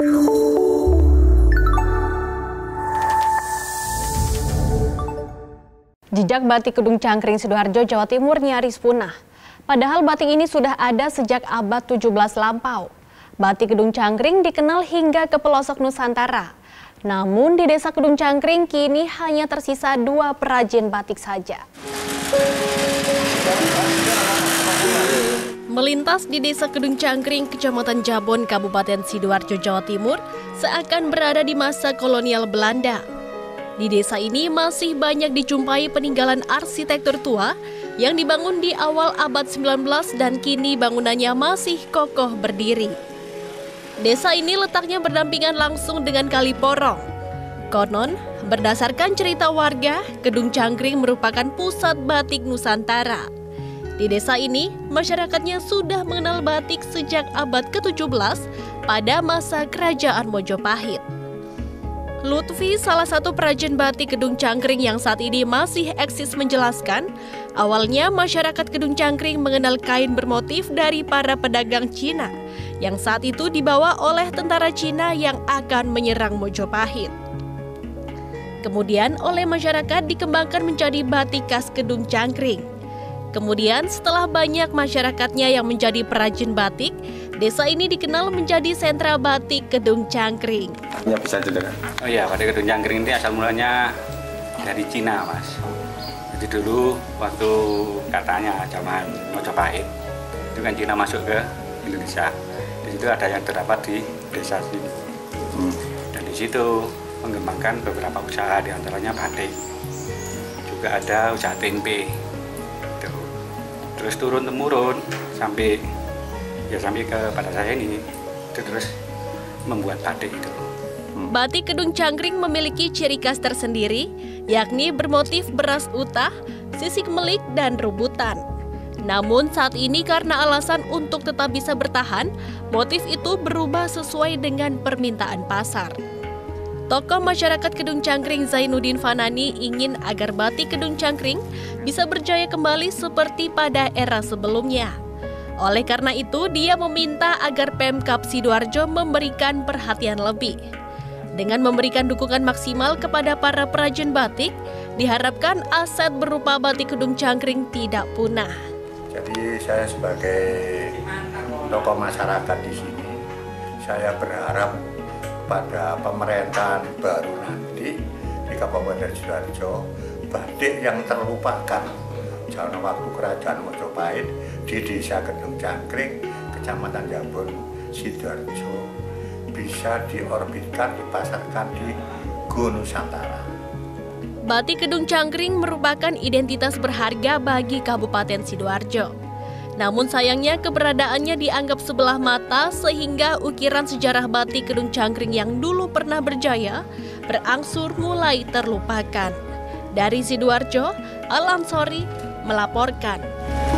Jejak batik Kedung Cangkring, Sidoarjo, Jawa Timur nyaris punah. Padahal batik ini sudah ada sejak abad 17 lampau. Batik Kedung Cangkring dikenal hingga ke pelosok Nusantara. Namun di desa Kedung Cangkring kini hanya tersisa 2 perajin batik saja. Melintas di desa Kedung Cangkring, Kecamatan Jabon, Kabupaten Sidoarjo, Jawa Timur, seakan berada di masa kolonial Belanda. Di desa ini masih banyak dijumpai peninggalan arsitektur tua yang dibangun di awal abad 19 dan kini bangunannya masih kokoh berdiri. Desa ini letaknya berdampingan langsung dengan Kali Porong. Konon, berdasarkan cerita warga, Kedung Cangkring merupakan pusat batik Nusantara. Di desa ini, masyarakatnya sudah mengenal batik sejak abad ke-17 pada masa Kerajaan Mojopahit. Lutfi, salah satu perajin batik Kedung Cangkring yang saat ini masih eksis, menjelaskan, awalnya masyarakat Kedung Cangkring mengenal kain bermotif dari para pedagang Cina yang saat itu dibawa oleh tentara Cina yang akan menyerang Mojopahit. Kemudian oleh masyarakat dikembangkan menjadi batik khas Kedung Cangkring. Kemudian setelah banyak masyarakatnya yang menjadi perajin batik, desa ini dikenal menjadi sentra batik Kedung Cangkring. Ya, bisa ceritakan? Oh iya, batik Kedung Cangkring ini asal mulanya dari Cina, Mas. Jadi dulu waktu katanya zaman Mojopahit, itu kan Cina masuk ke Indonesia. Di situ ada yang terdapat di desa sini. Dan di situ mengembangkan beberapa usaha, diantaranya batik. Juga ada usaha tempe. Terus turun-temurun sampai kepada saya ini, terus membuat batik itu. Batik Kedung Cangkring memiliki ciri khas tersendiri, yakni bermotif beras utah, sisik melik, dan rebutan. Namun saat ini karena alasan untuk tetap bisa bertahan, motif itu berubah sesuai dengan permintaan pasar. Tokoh masyarakat Kedung Cangkring Zainuddin Fanani ingin agar batik Kedung Cangkring bisa berjaya kembali seperti pada era sebelumnya. Oleh karena itu, dia meminta agar Pemkab Sidoarjo memberikan perhatian lebih. Dengan memberikan dukungan maksimal kepada para perajin batik, diharapkan aset berupa batik Kedung Cangkring tidak punah. Jadi saya sebagai tokoh masyarakat di sini, saya berharap pada pemerintahan baru nanti di Kabupaten Sidoarjo, batik yang terlupakan zaman waktu Kerajaan Mojopahit di desa Kedung Cangkring, Kecamatan Jabon, Sidoarjo, bisa diorbitkan, dipasarkan di Go Nusantara. Batik Kedung Cangkring merupakan identitas berharga bagi Kabupaten Sidoarjo. Namun sayangnya keberadaannya dianggap sebelah mata sehingga ukiran sejarah batik Kedung Cangkring yang dulu pernah berjaya berangsur mulai terlupakan. Dari Sidoarjo, Al Ansori melaporkan.